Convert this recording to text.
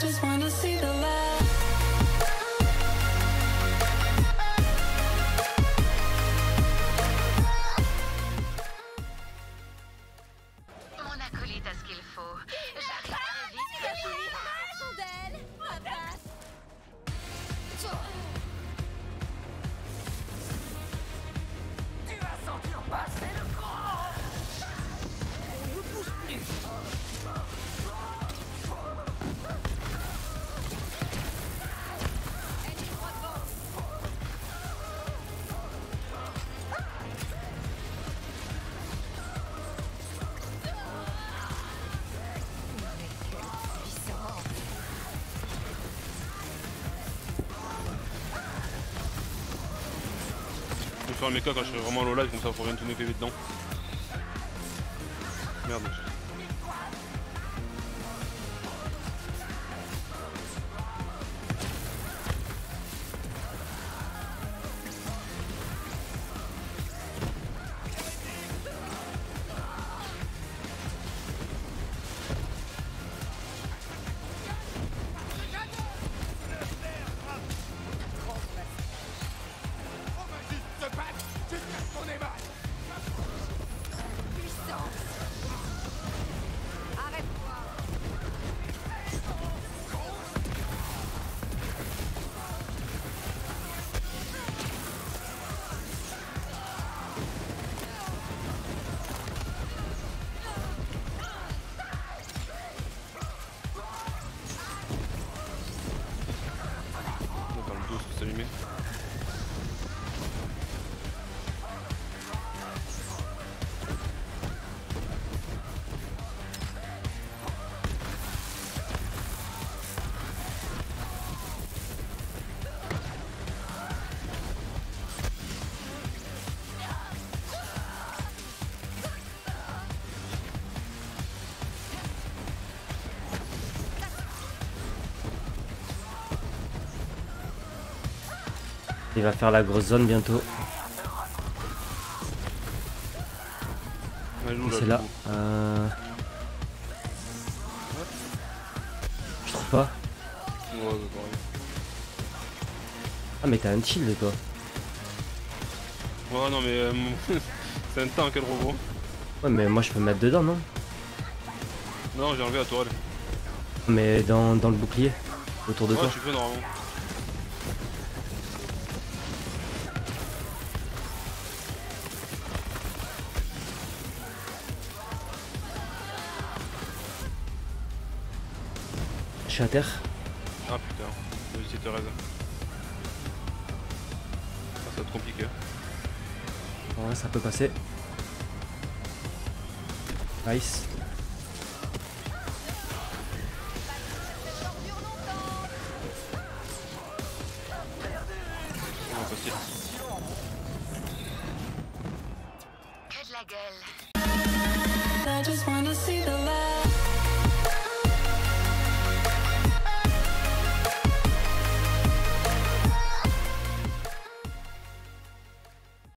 just wanna see the light. Mon acolyte a ce qu'il faut. J'arrive très vite. Tu vas sentir passer le grand. Je vais faire un mecha quand je serai vraiment low live, comme ça pour rien tout me PV dedans. Merde. Dans le dos, c'est s'allumer. Il va faire la grosse zone bientôt. Ouais, C'est là. Je trouve pas. Ouais, pareil. Ah mais t'as un shield toi. Ouais, non, mais c'est un tank, quel robot. Ouais mais moi je peux me mettre dedans non? Non, j'ai enlevé la tourelle. Mais dans le bouclier. Autour de Ouais, toi. tu peux normalement. Je suis à terre. Ah putain, vas-y, c'est Thérèse. Ah, ça va être compliqué. Ouais ça peut passer. Nice. Comment ça se tire? Que de la gueule. I just wanna see the light.